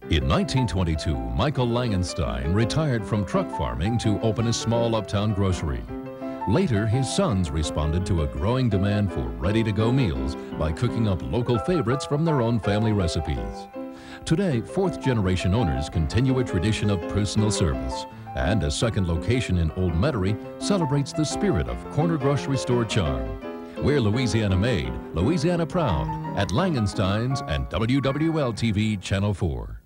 In 1922, Michael Langenstein retired from truck farming to open a small uptown grocery. Later, his sons responded to a growing demand for ready-to-go meals by cooking up local favorites from their own family recipes. Today, fourth-generation owners continue a tradition of personal service, and a second location in Old Metairie celebrates the spirit of corner grocery store charm. We're Louisiana made, Louisiana proud at Langensteins and WWL-TV Channel 4.